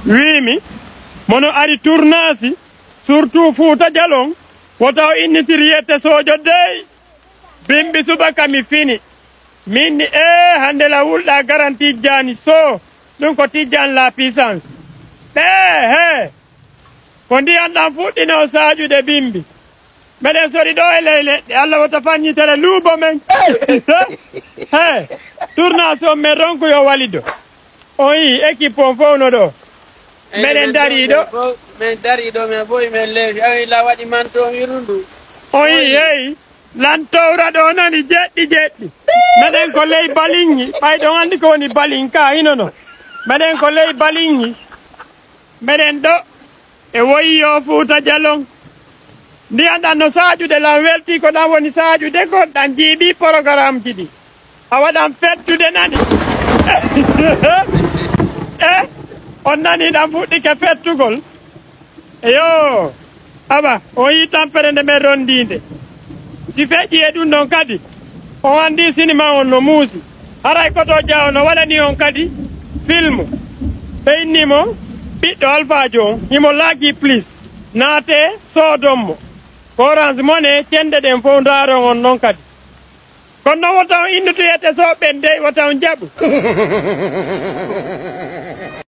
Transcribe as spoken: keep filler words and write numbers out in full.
wimi mono ari tournasi surtout Fouta Jalon wotaw innitiri yette sojo dey bimbi subaka mi fini minni e hande la wulɗa garanti jani so ɗum ko tijjan la puissance ɓe he ko ndiyan ɗan fuɗɗino sajude bimbi meɗen sori ɗo e ley leɗɗe Allah wota fanñitere luubo men he tournage o men ronko yo walido on yi équipe on fowno ɗo meɗen dari ɗo men dari ɗo men boyi men leefi awi la waɗi manto wirundu on yi heyi lantowra ɗo nani jeɗɗi jeɗɗi meɗen ko ley balinŋi ɓay ɗon andi ko woni balin ka hinono meɗen ko ley balinŋi meɗen ɗo e woyi yo Fouta Jalon ndiyan ɗan no sajude lan welti ko ɗan woni sajude ko ɗan jiiɓi programme ji ɗi a waɗan fettude nani e on nani ɗan fuɗɗike fettugol eyo aba on yi tampere nde men rondinde si feƴƴi e ɗum ɗon kadi on andi sinima on no muusi haray koto jawo no waɗani on kadi film ɓe innimo ɓiɗɗo alphajo on himo laaki plus naate soodonmo Orange Money kende ɗen fof ndaron on noon kadi kono noon wotan innutoyete so ɓen dey wotan jaɓu